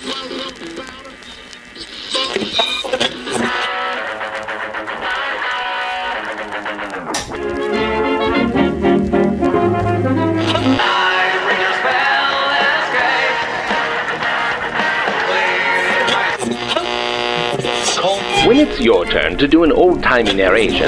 When it's your turn to do an old-timey narration,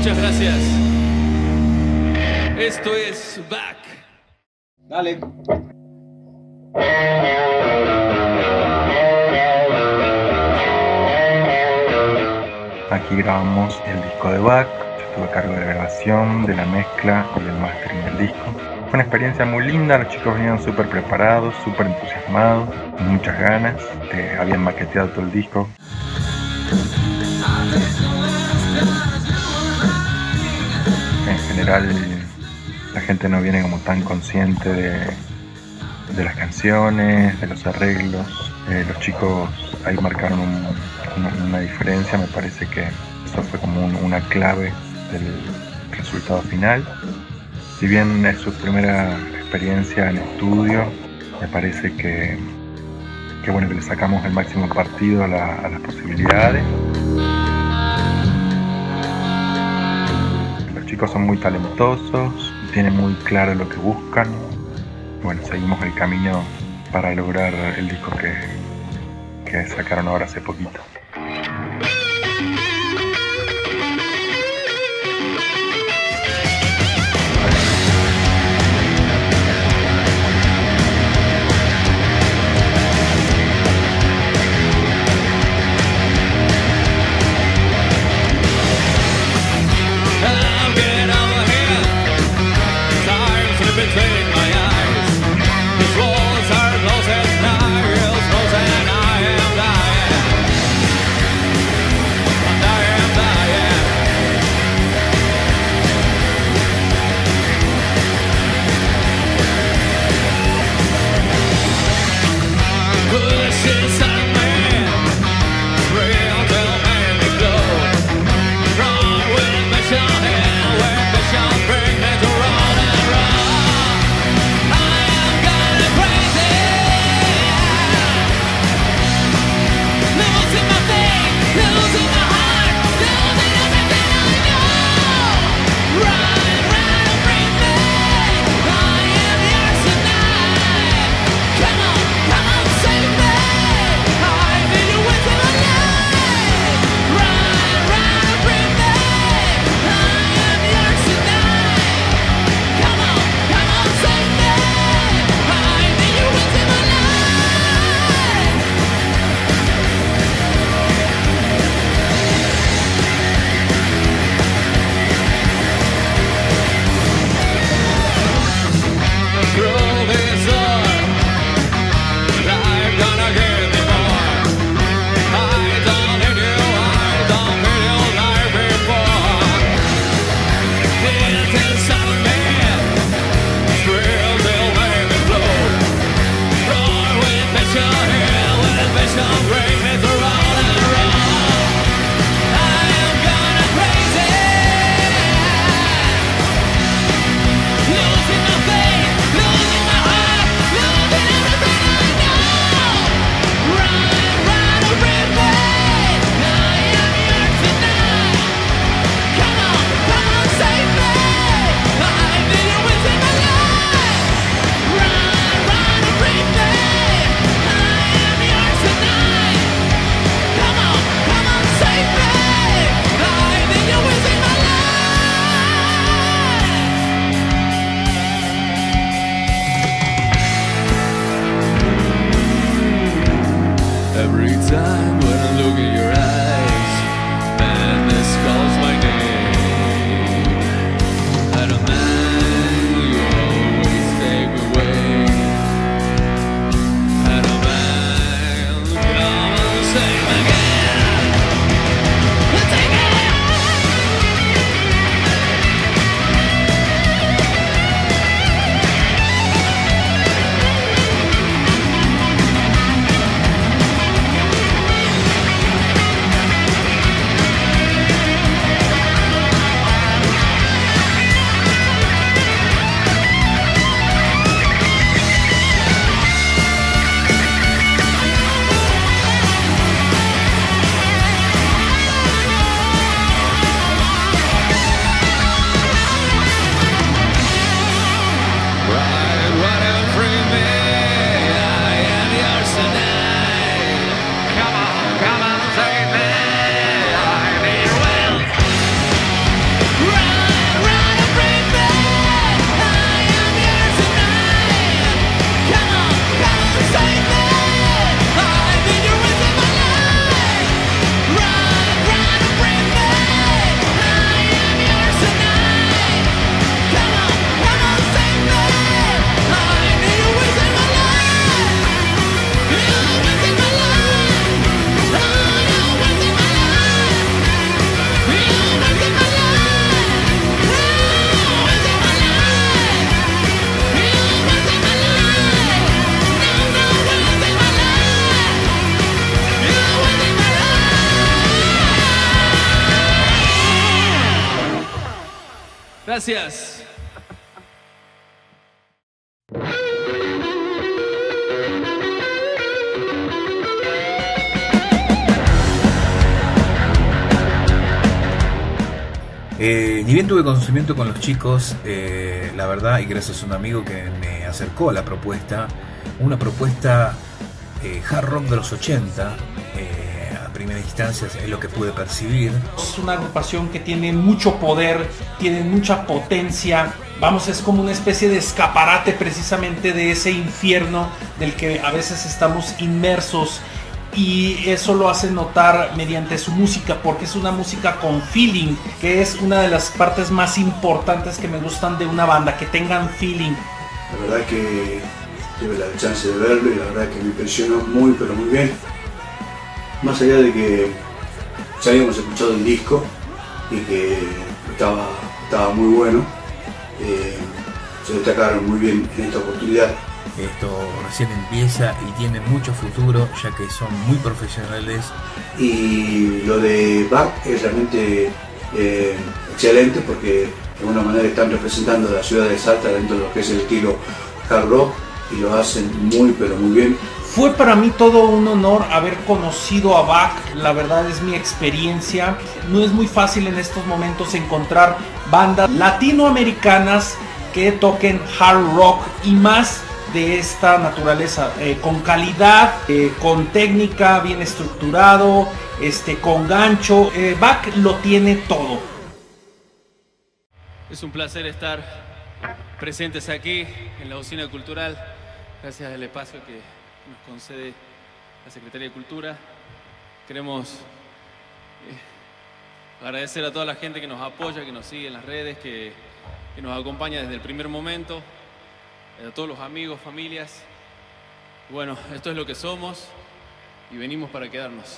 Muchas gracias. Esto es Back. Dale. Aquí grabamos el disco de Back. Yo estuve a cargo de la grabación, de la mezcla y del mastering del disco. Fue una experiencia muy linda, los chicos venían súper preparados, súper entusiasmados, con muchas ganas. Habían maqueteado todo el disco. En general la gente no viene como tan consciente de las canciones, de los arreglos. Los chicos ahí marcaron una diferencia, me parece que eso fue como una clave del resultado final. Si bien es su primera experiencia en estudio, me parece que bueno, que le sacamos el máximo partido a las posibilidades. Los chicos son muy talentosos, tienen muy claro lo que buscan. Bueno, seguimos el camino para lograr el disco que sacaron ahora hace poquito. Gracias. Ni bien tuve conocimiento con los chicos, la verdad, y gracias a un amigo que me acercó a la propuesta, una propuesta hard rock de los 80, a primera instancia es lo que pude percibir. Es una agrupación que tiene mucho poder, tiene mucha potencia, vamos, es como una especie de escaparate precisamente de ese infierno del que a veces estamos inmersos. Y eso lo hace notar mediante su música, porque es una música con feeling, que es una de las partes más importantes que me gustan de una banda, que tengan feeling. La verdad que tuve la chance de verlo y la verdad que me impresionó muy pero muy bien. Más allá de que ya habíamos escuchado el disco y que estaba muy bueno, se destacaron muy bien en esta oportunidad. Esto recién empieza y tiene mucho futuro, ya que son muy profesionales. Y lo de Back es realmente excelente, porque de alguna manera están representando a la ciudad de Salta dentro de lo que es el estilo hard rock y lo hacen muy pero muy bien. Fue para mí todo un honor haber conocido a Back, la verdad es mi experiencia. No es muy fácil en estos momentos encontrar bandas latinoamericanas que toquen hard rock y más de esta naturaleza, con calidad, con técnica, bien estructurado, con gancho. Back lo tiene todo. Es un placer estar presentes aquí en la Usina Cultural, gracias al espacio que nos concede la Secretaría de Cultura. Queremos agradecer a toda la gente que nos apoya, que nos sigue en las redes, que nos acompaña desde el primer momento. A todos los amigos, familias. Bueno, esto es lo que somos y venimos para quedarnos.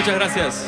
Muchas gracias.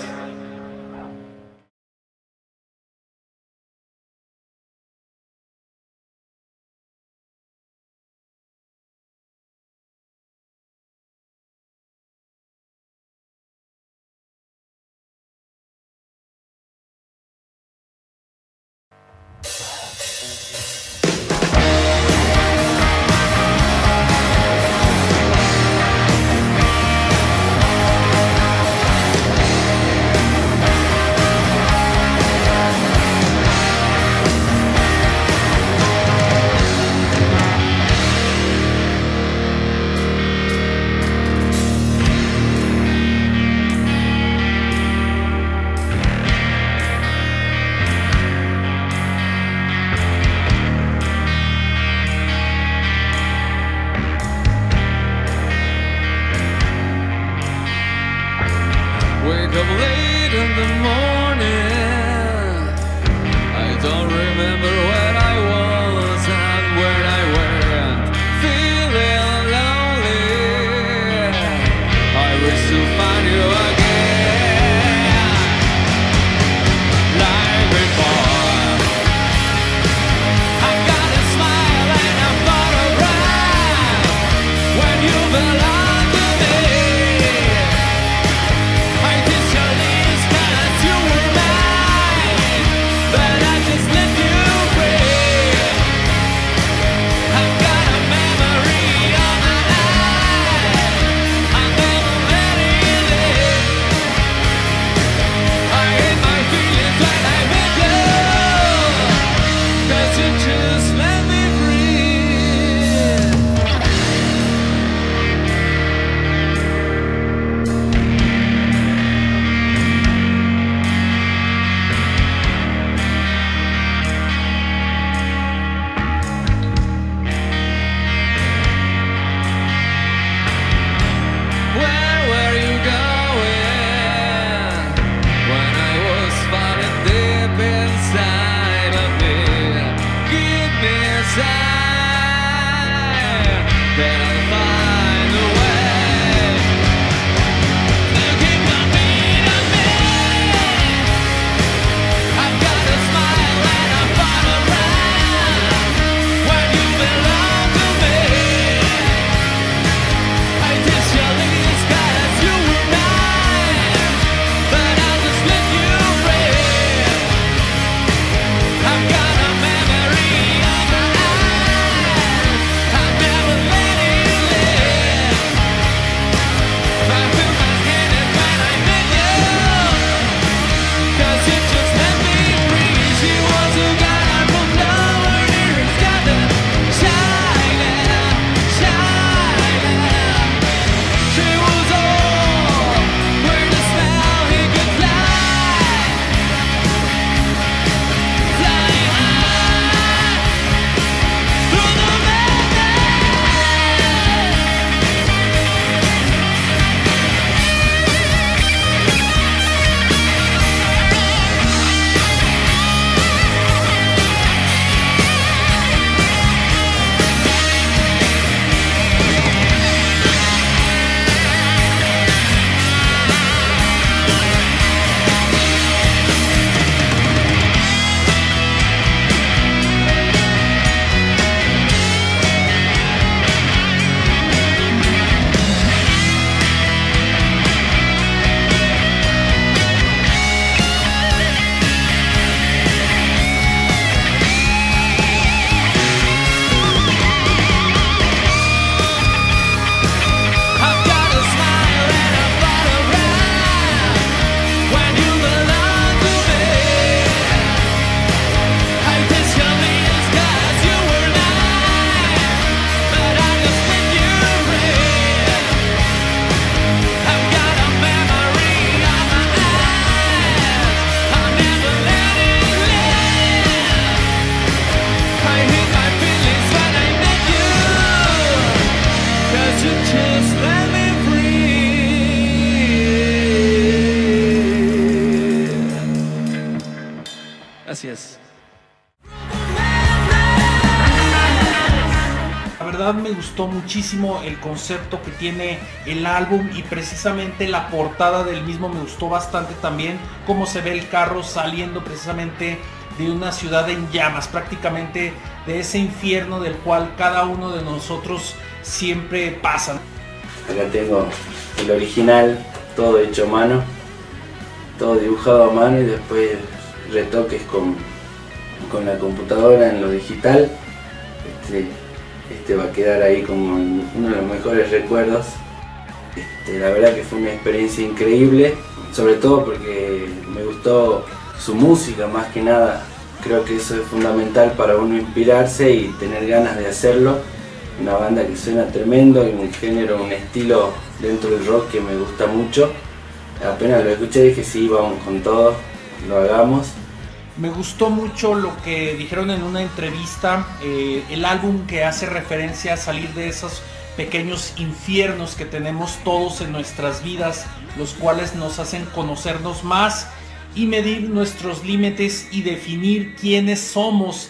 me gustó muchísimo el concepto que tiene el álbum y precisamente la portada del mismo me gustó bastante también, cómo se ve el carro saliendo precisamente de una ciudad en llamas, prácticamente de ese infierno del cual cada uno de nosotros siempre pasa. Acá tengo el original, todo hecho a mano, todo dibujado a mano y después retoques con la computadora en lo digital. Este va a quedar ahí como uno de los mejores recuerdos. La verdad que fue una experiencia increíble, sobre todo porque me gustó su música más que nada. Creo que eso es fundamental para uno inspirarse y tener ganas de hacerlo. Una banda que suena tremendo y un género, un estilo dentro del rock que me gusta mucho. Apenas lo escuché dije sí, vamos con todo, lo hagamos. Me gustó mucho lo que dijeron en una entrevista, el álbum que hace referencia a salir de esos pequeños infiernos que tenemos todos en nuestras vidas, los cuales nos hacen conocernos más y medir nuestros límites y definir quiénes somos.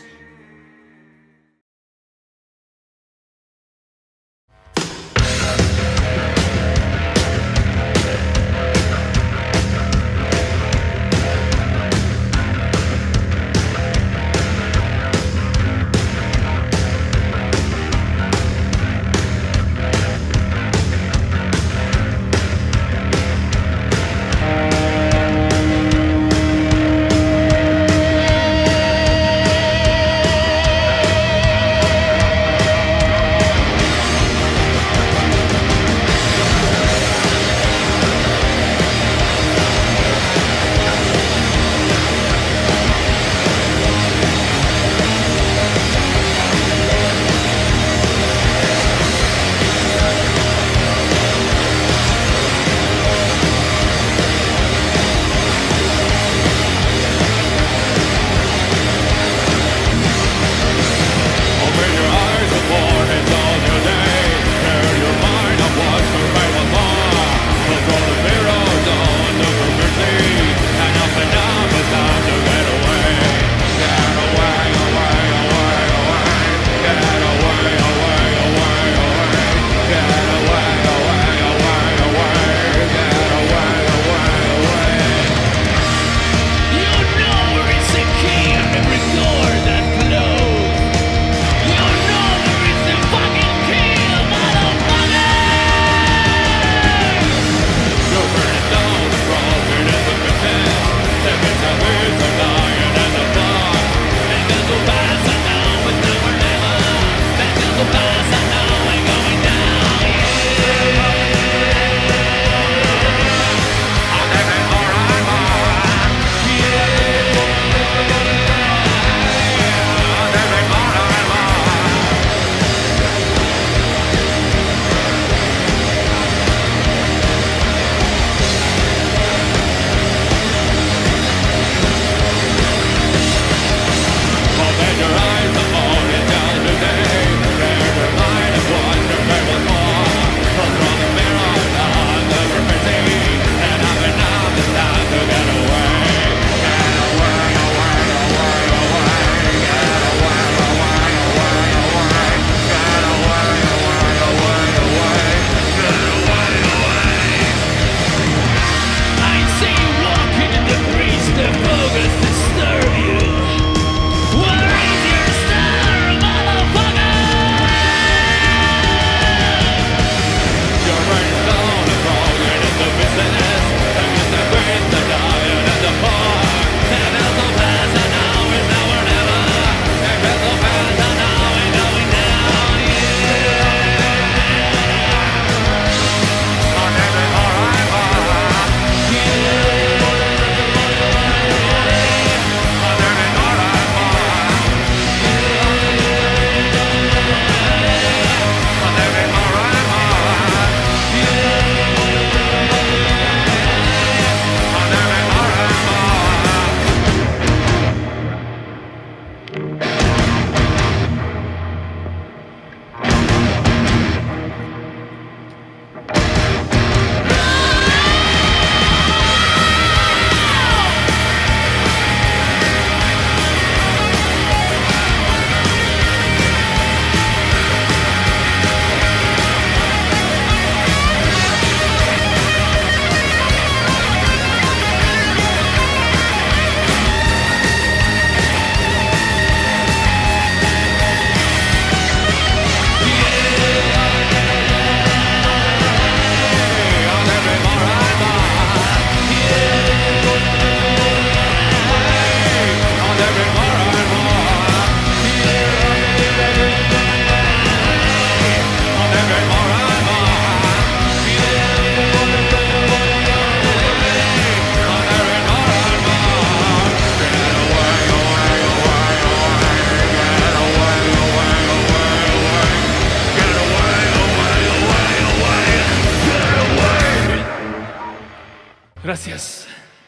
Gracias.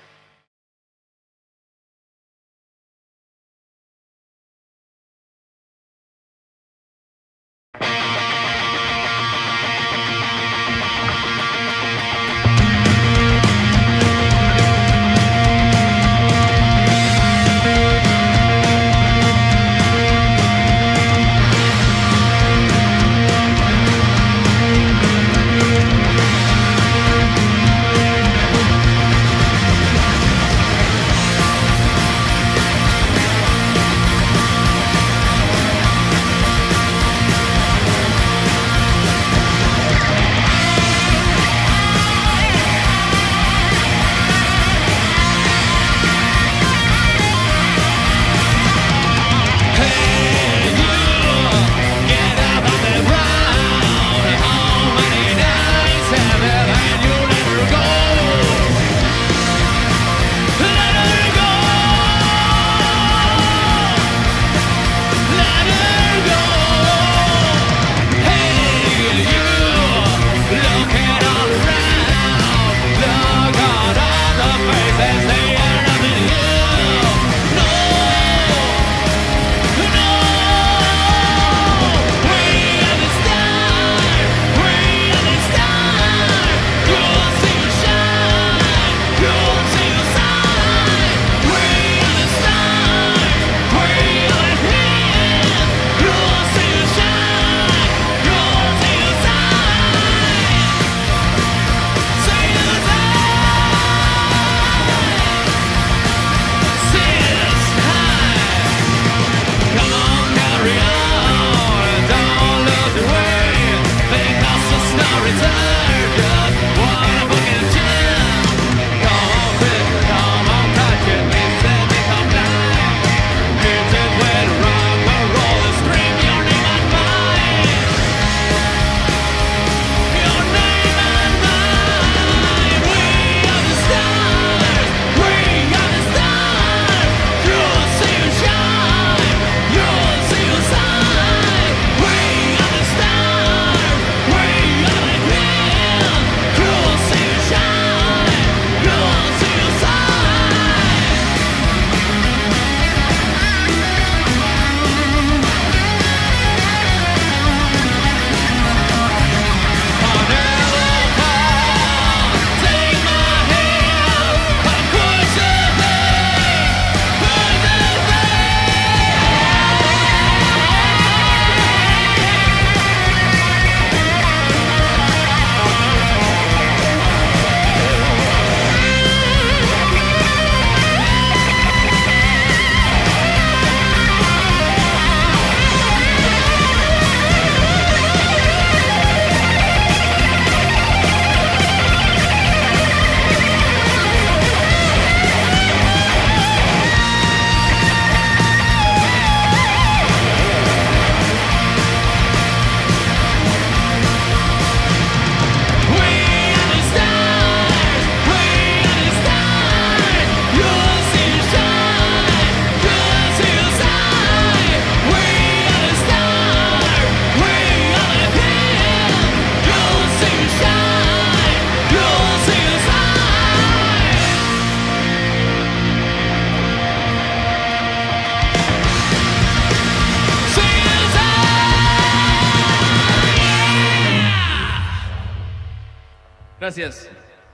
Gracias.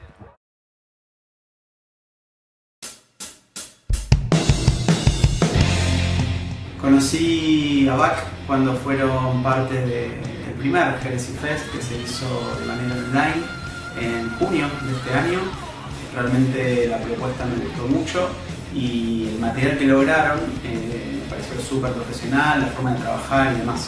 Conocí a BAC cuando fueron parte del primer Jersey Fest que se hizo de manera online en junio de este año. Realmente la propuesta me gustó mucho y el material que lograron me pareció súper profesional, la forma de trabajar y demás.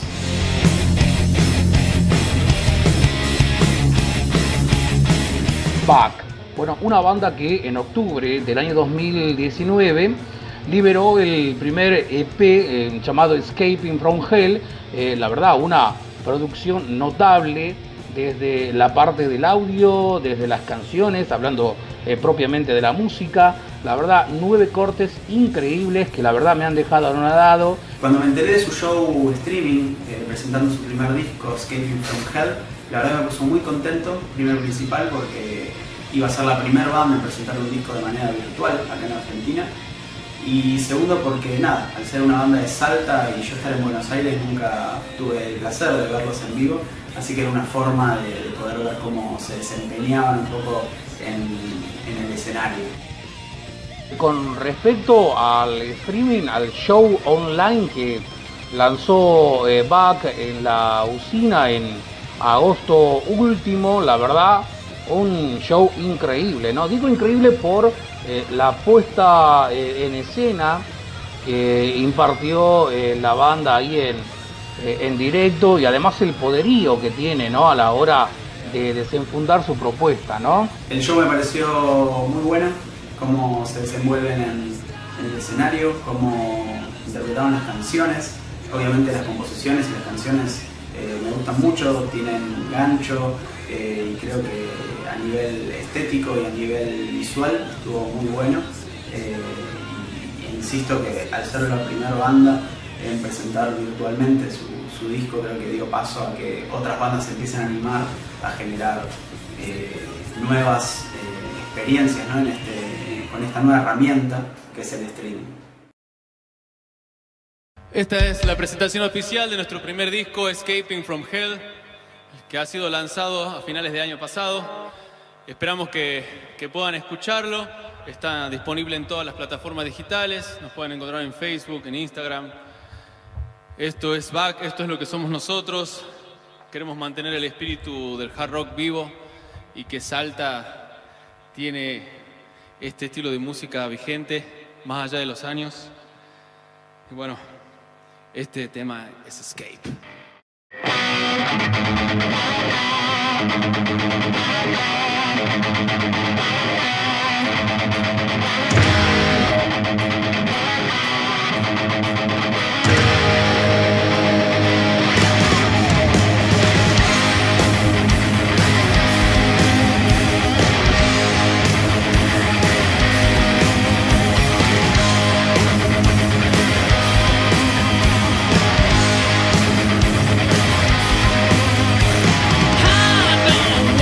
BAC, bueno, una banda que en octubre del año 2019 liberó el primer EP llamado Escaping from Hell. La verdad, una producción notable desde la parte del audio, desde las canciones, hablando propiamente de la música. La verdad, 9 cortes increíbles que la verdad me han dejado anonadado. Cuando me enteré de su show streaming presentando su primer disco, Escaping from Hell, la verdad me puso muy contento, primero principal porque iba a ser la primera banda en presentar un disco de manera virtual acá en Argentina. Y segundo porque nada, al ser una banda de Salta y yo estar en Buenos Aires nunca tuve el placer de verlos en vivo, así que era una forma de poder ver cómo se desempeñaban un poco en el escenario. Con respecto al streaming, al show online que lanzó Back en la Usina en agosto último, la verdad, un show increíble, ¿no? Digo increíble por la puesta en escena que impartió la banda ahí en directo, y además el poderío que tiene, ¿no?, a la hora de desenfundar su propuesta, ¿no? El show me pareció muy bueno, cómo se desenvuelven en el escenario, cómo interpretaban las canciones. Obviamente las composiciones y las canciones me gustan mucho, tienen gancho, y creo que a nivel estético y a nivel visual estuvo muy bueno. Insisto que al ser la primera banda en presentar virtualmente su disco, creo que dio paso a que otras bandas se empiecen a animar a generar nuevas experiencias, ¿no?, con esta nueva herramienta que es el streaming. Esta es la presentación oficial de nuestro primer disco, Escaping from Hell, que ha sido lanzado a finales de año pasado. Esperamos que puedan escucharlo. Está disponible en todas las plataformas digitales. Nos pueden encontrar en Facebook, en Instagram. Esto es Back, esto es lo que somos nosotros. Queremos mantener el espíritu del hard rock vivo y que Salta tiene este estilo de música vigente más allá de los años. Y bueno, este tema es Escape. I don't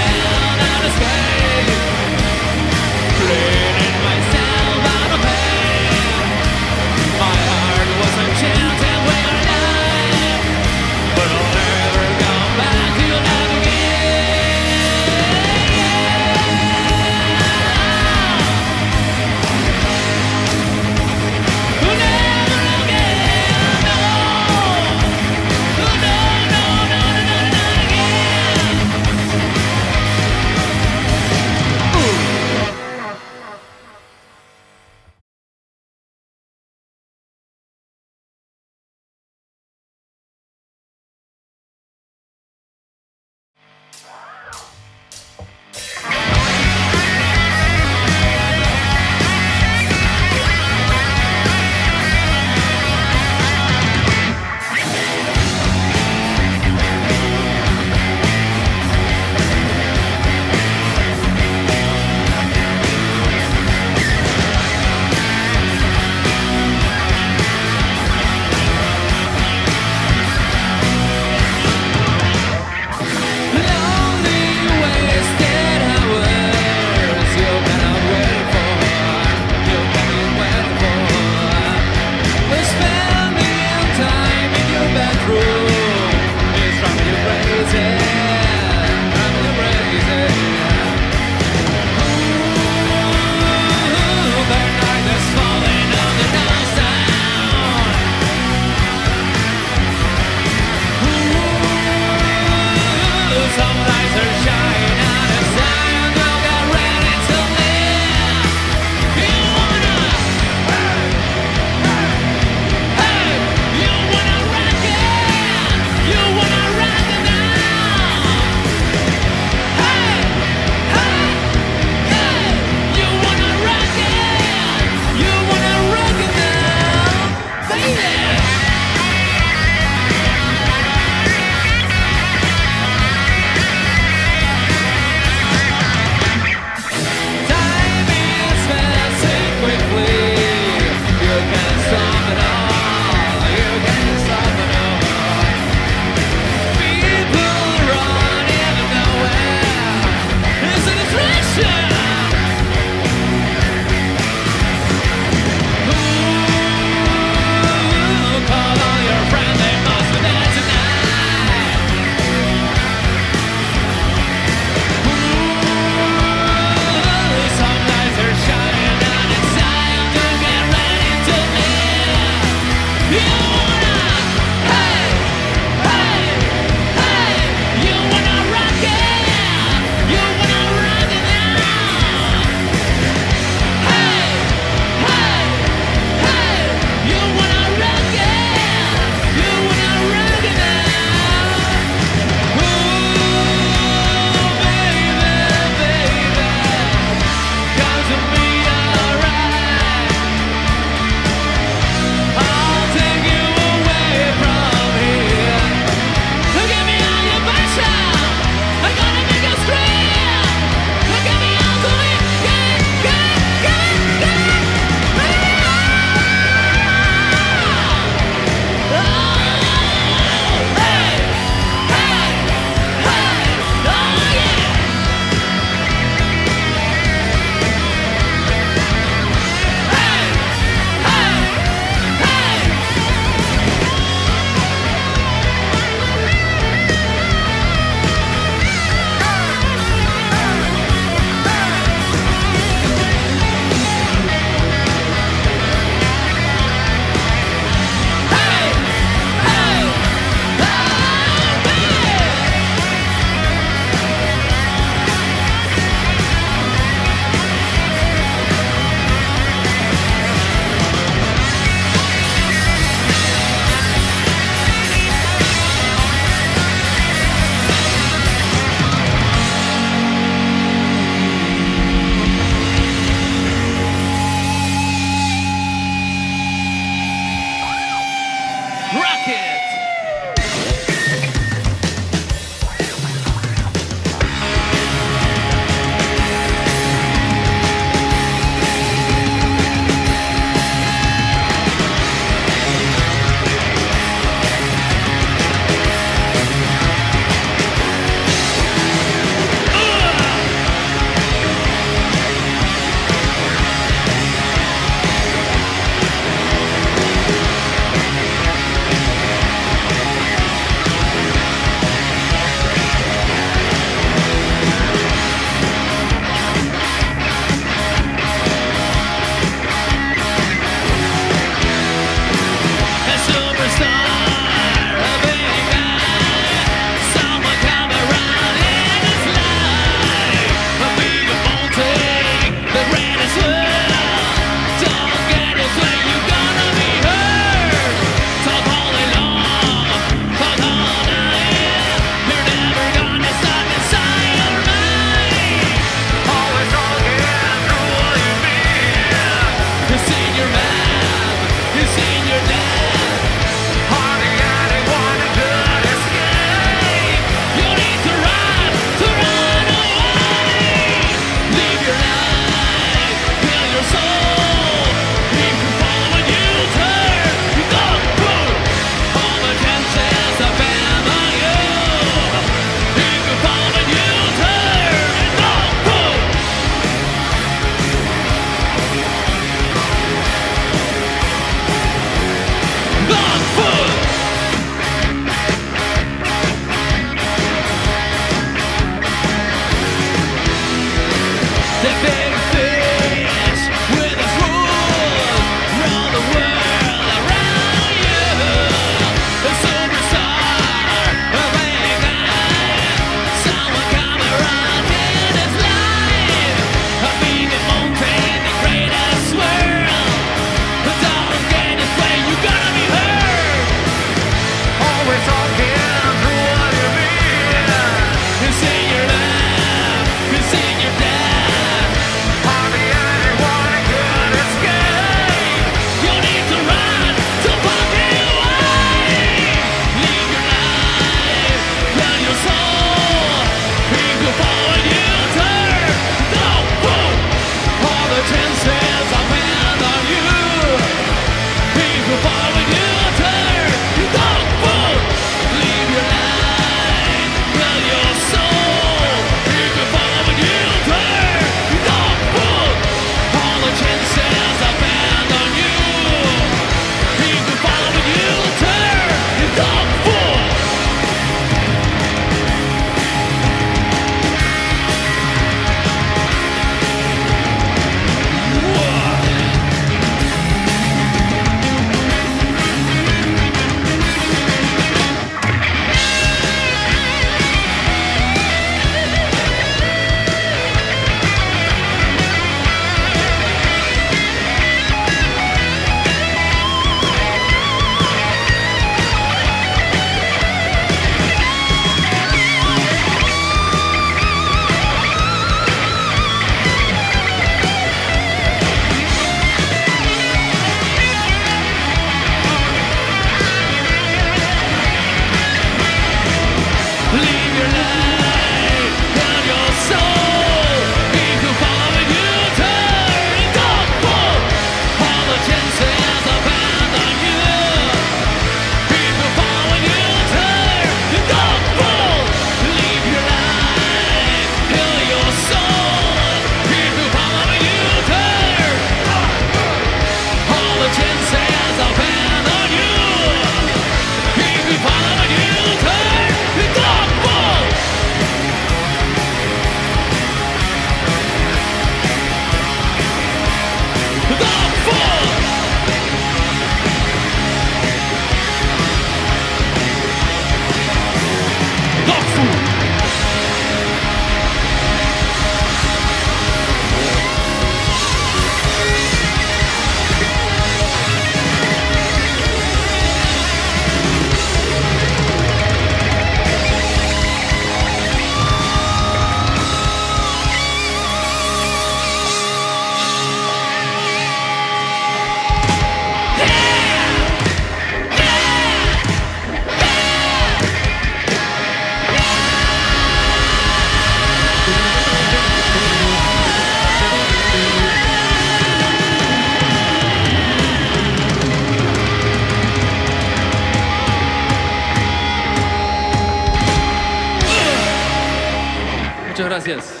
Muchas gracias.